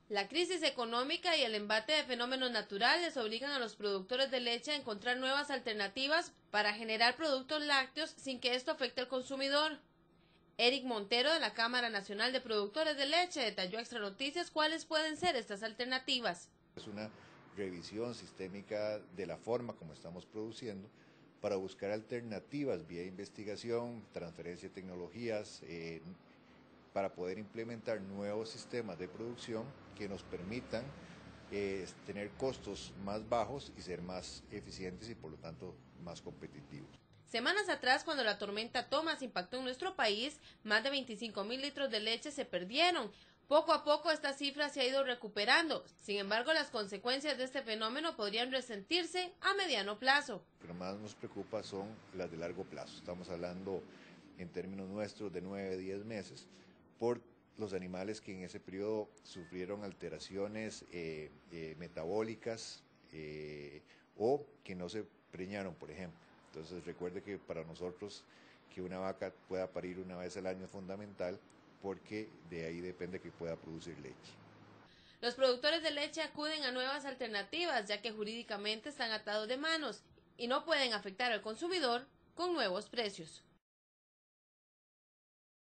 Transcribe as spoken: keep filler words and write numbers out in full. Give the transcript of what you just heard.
La crisis económica y el embate de fenómenos naturales obligan a los productores de leche a encontrar nuevas alternativas para generar productos lácteos sin que esto afecte al consumidor. Eric Montero, de la Cámara Nacional de Productores de Leche, detalló a Extra Noticias cuáles pueden ser estas alternativas. Es una revisión sistémica de la forma como estamos produciendo para buscar alternativas vía investigación, transferencia de tecnologías, eh, para poder implementar nuevos sistemas de producción que nos permitan eh, tener costos más bajos y ser más eficientes y por lo tanto más competitivos. Semanas atrás, cuando la tormenta Thomas impactó en nuestro país, más de veinticinco mil litros de leche se perdieron. Poco a poco esta cifra se ha ido recuperando. Sin embargo, las consecuencias de este fenómeno podrían resentirse a mediano plazo. Lo que más nos preocupa son las de largo plazo. Estamos hablando en términos nuestros de nueve a diez meses por los animales que en ese periodo sufrieron alteraciones eh, eh, metabólicas eh, o que no se preñaron, por ejemplo. Entonces recuerde que para nosotros que una vaca pueda parir una vez al año es fundamental porque de ahí depende que pueda producir leche. Los productores de leche acuden a nuevas alternativas ya que jurídicamente están atados de manos y no pueden afectar al consumidor con nuevos precios.